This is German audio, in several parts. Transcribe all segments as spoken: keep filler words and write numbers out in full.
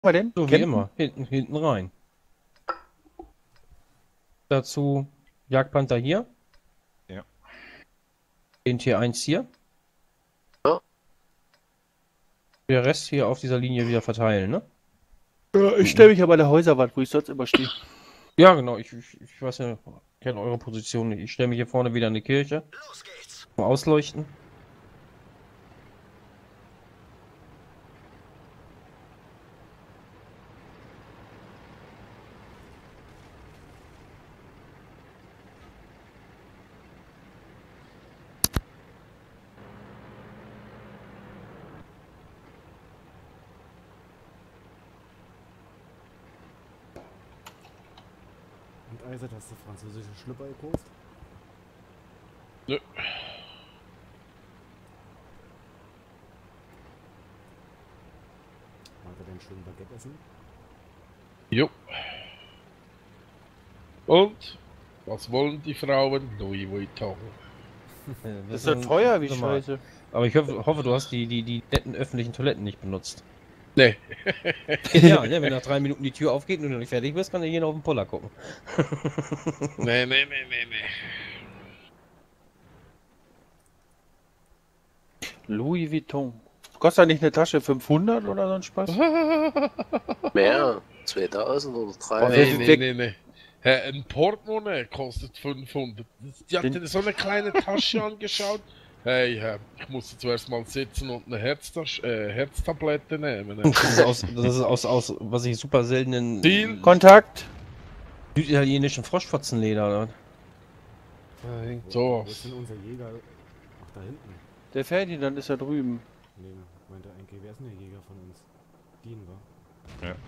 Mal denn? So wie Campen? immer, hinten, hinten rein. Dazu Jagdpanther hier. Ja. Den Tier eins hier. Ja. Der Rest hier auf dieser Linie wieder verteilen, ne? Ja, ich stelle mich aber an der Häuserwand, wo ich sonst immer stehe. Ja, genau. Ich, ich, ich weiß ja, kenne eure Position nicht. Ich stelle mich hier vorne wieder in die Kirche. Mal ausleuchten. Und Eisert, hast du französische Schlüpper gekauft? Nö. Wollt ihr denn schön Baguette essen? Jo. Und? Was wollen die Frauen? Louis Vuitton. Äh, Das ist ja teuer wie normal. Scheiße. Aber ich hoffe, hoffe, du hast die, die, die netten öffentlichen Toiletten nicht benutzt. Nee. Ja, ja, wenn nach drei Minuten die Tür aufgeht und du noch nicht fertig bist, kann er hier noch auf den Poller gucken. Nee, nee, nee, nee, nee. Louis Vuitton. Kostet da nicht eine Tasche fünfhundert oder so ein Spaß? Mehr. zweitausend oder Boah, drei. Nee, wir- nee, wir- nee, nee. Hä, ein Portemonnaie kostet fünfhundert. Die hat Den- dir so eine kleine Tasche angeschaut. Hey, hä, ich musste zuerst mal sitzen und eine Herztas äh, Herztablette nehmen. Ne? Das ist aus, das ist aus, aus was ich super seltenen Deal. Kontakt. süditalienischen Froschfotzenleder. Oder? Hey, Wo so. ist denn unser Jäger? Ach, da hinten. Der Ferdinand ist da drüben. Nee, meinte eigentlich, wer ist denn der Jäger von uns? Dean war. Ja.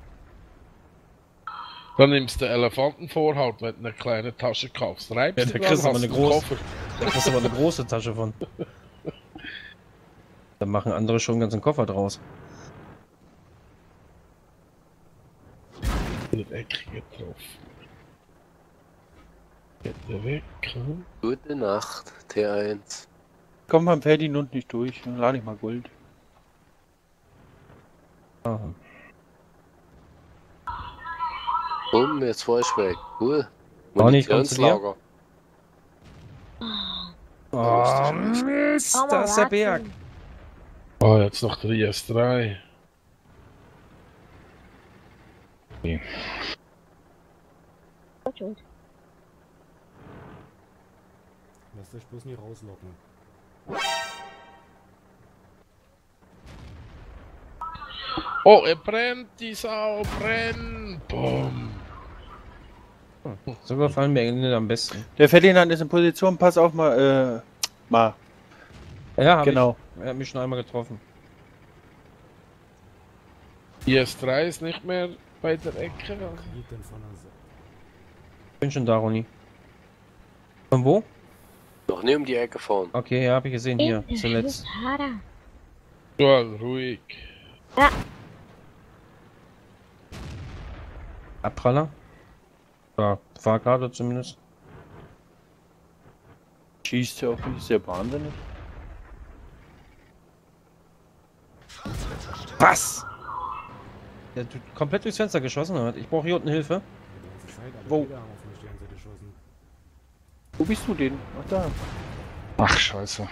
Dann nimmst du Elefantenvorhaut, wenn du eine kleine Tasche kaufst. Reibst Ja, du da dran, kriegst du aber hast eine einen große. Koffer. Da kriegst du aber eine große Tasche von. Da machen andere schon einen ganzen Koffer draus. Den Eck getroffen. Geht der weg? Hm? Gute Nacht, T eins. Kommt beim Ferdinand nicht durch. Dann lade ich mal Gold. Ah. Bumm, jetzt war ich weg. Cool. Ronny, ich komm zu dir. Munitionslager. Oh, Mist, da ist der Berg. Oh, jetzt noch der I S drei. Lasst euch bloß nie rauslocken. Oh, er brennt, die Sau, brennt. Boom. So gefallen mir Engländer am besten. Der Ferdinand ist in Position. Pass auf mal. Äh, mal. Ja, hab Genau. ich. Er hat mich schon einmal getroffen. I S drei ist nicht mehr bei der Ecke. Liegt denn von der Seite? Bin schon da, Ronny. Von wo? Noch nie um die Ecke fahren. Okay, ja, hab ich gesehen hier. Zuletzt. Ja, ruhig. Abpraller? Ja, Fahrkarte zumindest. Schießt ja auch nicht. Ist ja wahnsinnig. Was? Der hat komplett durchs Fenster geschossen hat. Ich brauche hier unten Hilfe. Die ganze Zeit, alle Wo? Jäger haben auf mich die ganze Zeit geschossen. Wo bist du denn? Ach da. Ach, scheiße.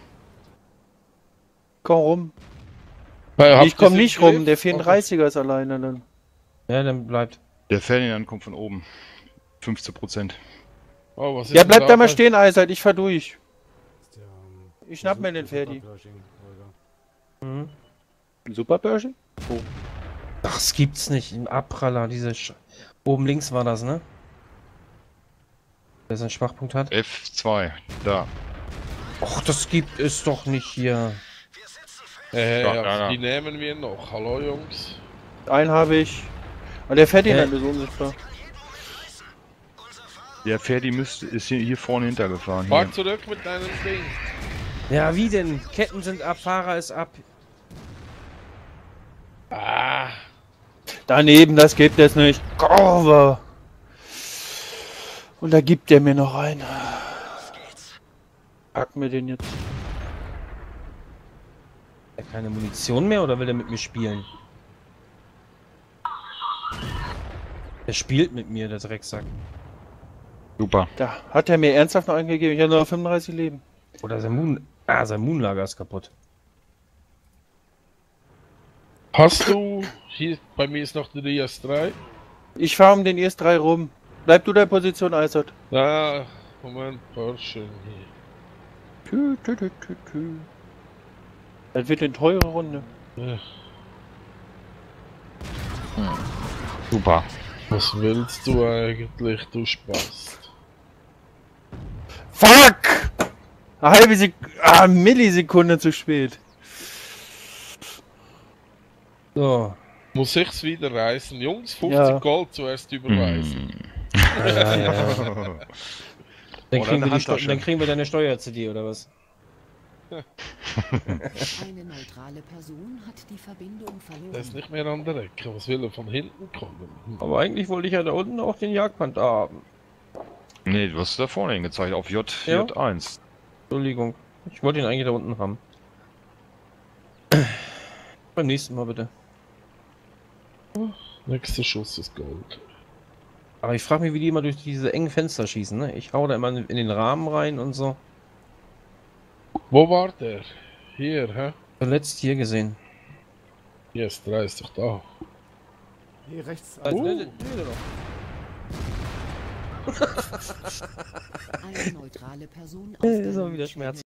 Komm rum. Äh, Ich komm nicht rum. Der vierunddreißiger ist alleine dann. Ja, dann bleibt. Der Ferdinand kommt von oben. fünfzehn Prozent. Oh, was ist Ja, denn bleib da mal bei- stehen, Eisert. Ich fahr durch. Ist der, ähm, Ich schnapp mir den Super- Ferdi. Superpershing, Holger. Mhm. Super Börse? Ach, das gibt's nicht. Im Abpraller, diese Sch oben links war das, ne? Der seinen Schwachpunkt hat. F zwei, da. Och, das gibt es doch nicht hier. Äh, Ja, ja, ja, ja. die nehmen wir noch. Hallo, Jungs. Einen habe ich. Aber der Ferdinand ist unsichtbar. Der Ferdi müsste, ist hier, hier vorne hintergefahren. Fahr Hier. zurück mit deinem Ding. Ja, wie denn? Ketten sind ab, Fahrer ist ab. Ah, Daneben, das gibt es nicht. Cover. Und da gibt er mir noch einen. Pack mir den jetzt. Hat er keine Munition mehr oder will er mit mir spielen? Der spielt mit mir, der Drecksack. Super. Da hat er mir ernsthaft noch angegeben. Ich habe nur noch fünfunddreißig Leben. Oder sein Moon... Ah, sein Moonlager ist kaputt. Hast du, hier bei mir ist noch der I S drei. Ich fahre um den E S drei rum. Bleib du der Position, Eisert. Ah, Moment, Porsche hier. Tü, tü, tü, tü, tü. Das wird eine teure Runde. Ja. Super. Was willst du eigentlich, du Spast? Fuck! Eine halbe Sek ah, Millisekunde zu spät. So. Muss ich's wieder reißen? Jungs, fünfzig Ja. Gold zuerst überweisen. Ja, ja, ja. Dann, Oder kriegen eine wir die Steu Handtasche. dann kriegen wir deine Steuer-C D oder was? Eine neutrale Person hat die Verbindung Der ist verloren. nicht mehr an der Ecke. Was will er von hinten kommen? Aber eigentlich wollte ich ja da unten auch den Jagdpanther haben. Nee, du hast da vorne hingezeigt, auf J, Ja. J eins. Entschuldigung. Ich wollte ihn eigentlich da unten haben. Beim nächsten Mal bitte. Nächster Schuss ist Gold. Aber ich frage mich, wie die immer durch diese engen Fenster schießen, ne? Ich hau da immer in den Rahmen rein und so. Wo war der? Hier, hä? Zuletzt hier gesehen. I S drei ist doch da. Hier rechts. Also, Uh. ne, ne, ne, Eine neutrale Person aus ne. Ist der aber wieder Luftschwelle. Schmerz.